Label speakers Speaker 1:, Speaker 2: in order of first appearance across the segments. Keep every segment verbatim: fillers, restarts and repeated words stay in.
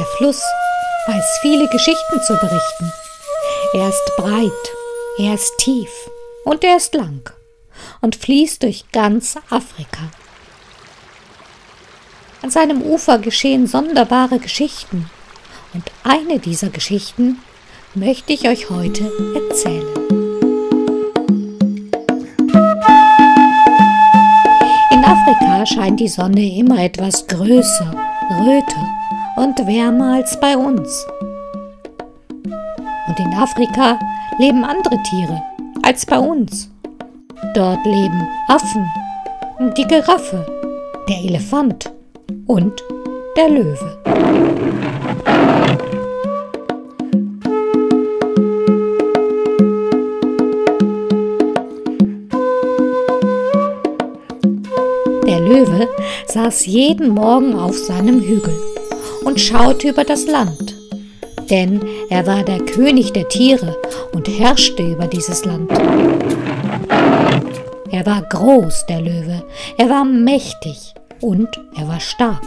Speaker 1: Der Fluss weiß viele Geschichten zu berichten. Er ist breit, er ist tief und er ist lang und fließt durch ganz Afrika. An seinem Ufer geschehen sonderbare Geschichten und eine dieser Geschichten möchte ich euch heute erzählen. In Afrika scheint die Sonne immer etwas größer, röter und wärmer als bei uns. Und in Afrika leben andere Tiere als bei uns. Dort leben Affen, die Giraffe, der Elefant und der Löwe. Der Löwe saß jeden Morgen auf seinem Hügel und schaute über das Land, denn er war der König der Tiere und herrschte über dieses Land. Er war groß, der Löwe, er war mächtig und er war stark.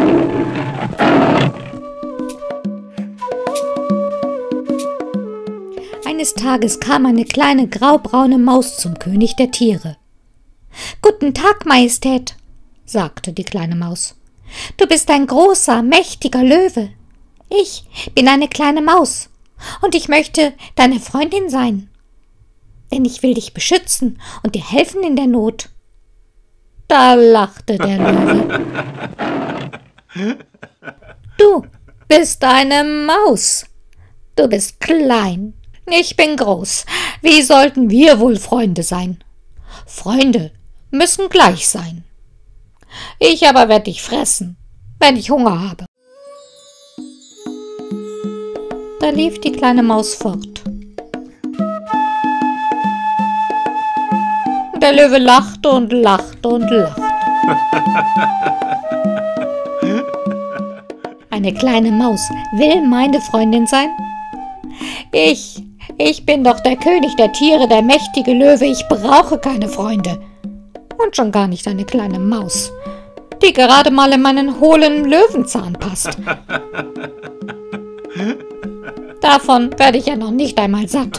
Speaker 1: Eines Tages kam eine kleine graubraune Maus zum König der Tiere. »Guten Tag, Majestät«, sagte die kleine Maus. »Du bist ein großer, mächtiger Löwe. Ich bin eine kleine Maus und ich möchte deine Freundin sein, denn ich will dich beschützen und dir helfen in der Not.« Da lachte der Löwe. »Du bist eine Maus. Du bist klein. Ich bin groß. Wie sollten wir wohl Freunde sein? Freunde müssen gleich sein. Ich aber werde dich fressen, wenn ich Hunger habe.« Da lief die kleine Maus fort. Der Löwe lachte und lachte und lachte. Eine kleine Maus will meine Freundin sein? Ich, ich bin doch der König der Tiere, der mächtige Löwe. Ich brauche keine Freunde. Und schon gar nicht eine kleine Maus, die gerade mal in meinen hohlen Löwenzahn passt. Davon werde ich ja noch nicht einmal satt.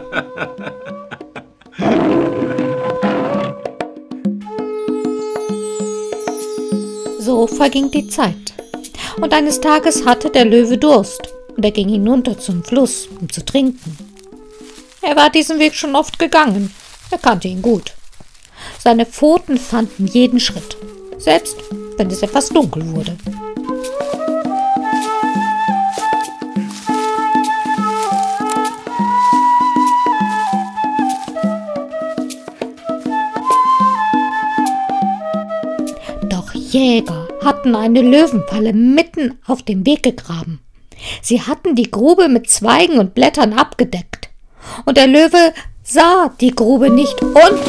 Speaker 1: So verging die Zeit. Und eines Tages hatte der Löwe Durst und er ging hinunter zum Fluss, um zu trinken. Er war diesen Weg schon oft gegangen, er kannte ihn gut. Seine Pfoten fanden jeden Schritt, selbst wenn es etwas dunkel wurde. Doch Jäger hatten eine Löwenfalle mitten auf dem Weg gegraben. Sie hatten die Grube mit Zweigen und Blättern abgedeckt. Und der Löwe sah die Grube nicht und...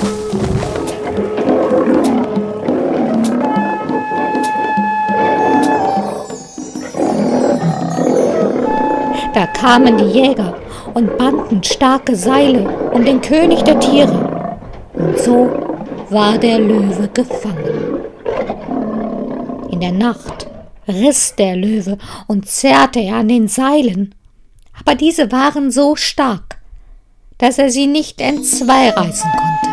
Speaker 1: Da kamen die Jäger und banden starke Seile um den König der Tiere. Und so war der Löwe gefangen. In der Nacht riss der Löwe und zerrte er an den Seilen. Aber diese waren so stark, dass er sie nicht entzwei reißen konnte.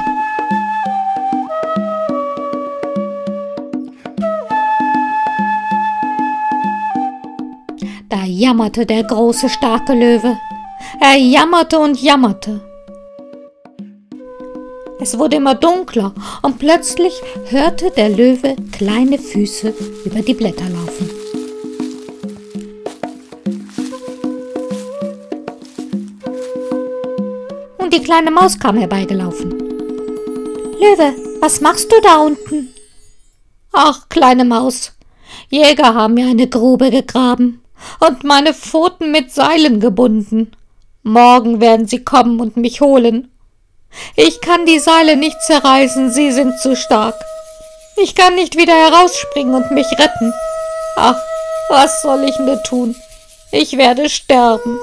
Speaker 1: Da jammerte der große, starke Löwe. Er jammerte und jammerte. Es wurde immer dunkler und plötzlich hörte der Löwe kleine Füße über die Blätter laufen. Und die kleine Maus kam herbeigelaufen. »Löwe, was machst du da unten?« »Ach, kleine Maus, Jäger haben mir eine Grube gegraben und meine Pfoten mit Seilen gebunden. Morgen werden sie kommen und mich holen. Ich kann die Seile nicht zerreißen, sie sind zu stark. Ich kann nicht wieder herausspringen und mich retten. Ach, was soll ich nur tun? Ich werde sterben.«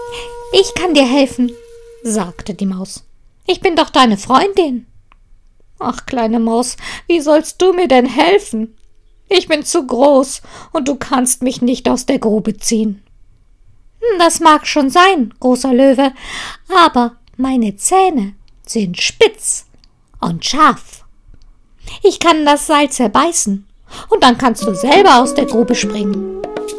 Speaker 1: »Ich kann dir helfen«, sagte die Maus. »Ich bin doch deine Freundin.« »Ach, kleine Maus, wie sollst du mir denn helfen? Ich bin zu groß und du kannst mich nicht aus der Grube ziehen.« »Das mag schon sein, großer Löwe, aber meine Zähne sind spitz und scharf. Ich kann das Seil zerbeißen und dann kannst du selber aus der Grube springen.«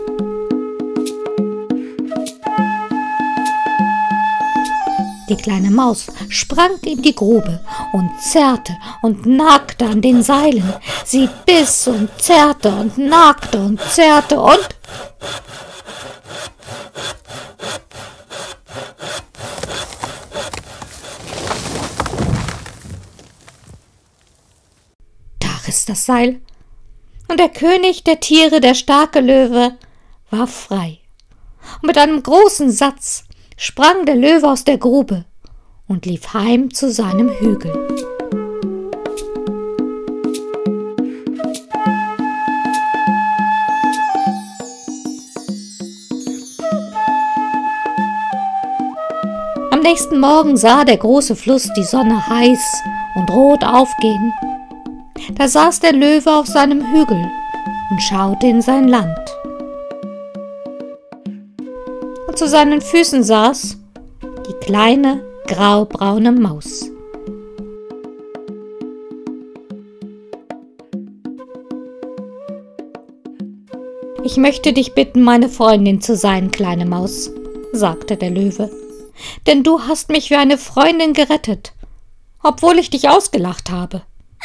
Speaker 1: Die kleine Maus sprang in die Grube und zerrte und nagte an den Seilen. Sie biss und zerrte und nagte und zerrte und... Da riss das Seil und der König der Tiere, der starke Löwe, war frei. Und mit einem großen Satz sprang der Löwe aus der Grube und lief heim zu seinem Hügel. Am nächsten Morgen sah der große Fluss die Sonne heiß und rot aufgehen. Da saß der Löwe auf seinem Hügel und schaute in sein Land. Und zu seinen Füßen saß die kleine, graubraune Maus. »Ich möchte dich bitten, meine Freundin zu sein, kleine Maus«, sagte der Löwe, »denn du hast mich wie eine Freundin gerettet, obwohl ich dich ausgelacht habe.«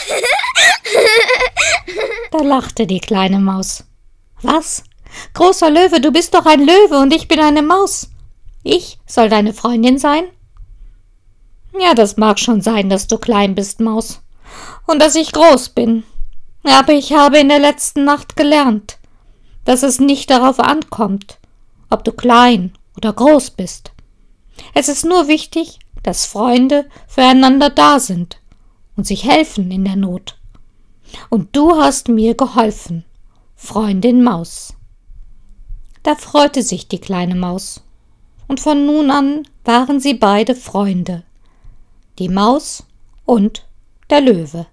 Speaker 1: Da lachte die kleine Maus. »Was? Großer Löwe, du bist doch ein Löwe und ich bin eine Maus. Ich soll deine Freundin sein?« »Ja, das mag schon sein, dass du klein bist, Maus, und dass ich groß bin. Aber ich habe in der letzten Nacht gelernt, dass es nicht darauf ankommt, ob du klein oder groß bist. Es ist nur wichtig, dass Freunde füreinander da sind und sich helfen in der Not. Und du hast mir geholfen, Freundin Maus.« Da freute sich die kleine Maus, und von nun an waren sie beide Freunde, die Maus und der Löwe.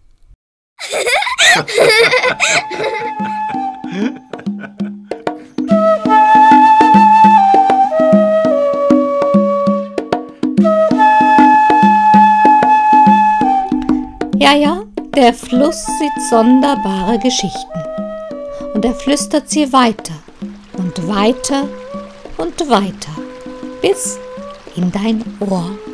Speaker 1: Ja, ja, der Fluss sieht sonderbare Geschichten. Und er flüstert sie weiter und weiter und weiter, bis in dein Ohr.